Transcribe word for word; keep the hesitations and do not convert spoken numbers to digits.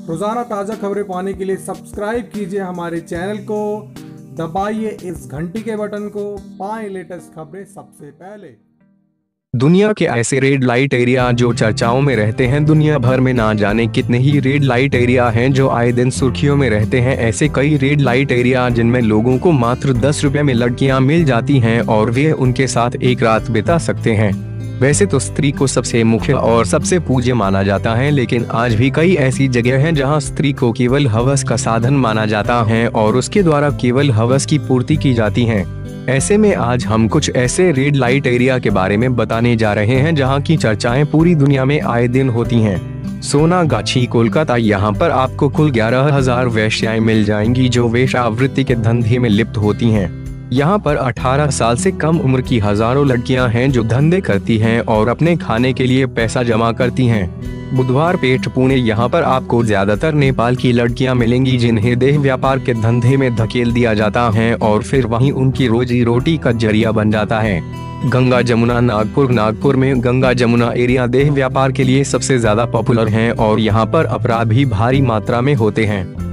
रोजाना ताज़ा खबरें पाने के लिए सब्सक्राइब कीजिए हमारे चैनल को, दबाइए इस घंटी के बटन को, पाएं लेटेस्ट खबरें सबसे पहले। दुनिया के ऐसे रेड लाइट एरिया जो चर्चाओं में रहते हैं। दुनिया भर में ना जाने कितने ही रेड लाइट एरिया हैं जो आए दिन सुर्खियों में रहते हैं। ऐसे कई रेड लाइट एरिया जिनमें लोगों को मात्र दस रुपए में लड़कियां मिल जाती हैं और वे उनके साथ एक रात बिता सकते हैं। वैसे तो स्त्री को सबसे मुख्य और सबसे पूज्य माना जाता है, लेकिन आज भी कई ऐसी जगह हैं जहां स्त्री को केवल हवस का साधन माना जाता है और उसके द्वारा केवल हवस की पूर्ति की जाती है। ऐसे में आज हम कुछ ऐसे रेड लाइट एरिया के बारे में बताने जा रहे हैं जहां की चर्चाएं पूरी दुनिया में आए दिन होती हैं। सोनागाछी, कोलकाता। यहाँ पर आपको कुल ग्यारह हजार वेश्याएं मिल जाएंगी जो वेश्यावृत्ति के धंधे में लिप्त होती हैं। यहाँ पर अठारह साल से कम उम्र की हजारों लड़कियां हैं जो धंधे करती हैं और अपने खाने के लिए पैसा जमा करती हैं। बुधवार पेठ, पुणे। यहाँ पर आपको ज्यादातर नेपाल की लड़कियां मिलेंगी जिन्हें देह व्यापार के धंधे में धकेल दिया जाता है और फिर वहीं उनकी रोजी रोटी का जरिया बन जाता है। गंगा जमुना, नागपुर। नागपुर में गंगा जमुना एरिया देह व्यापार के लिए सबसे ज्यादा पॉपुलर है और यहाँ पर अपराध भी भारी मात्रा में होते हैं।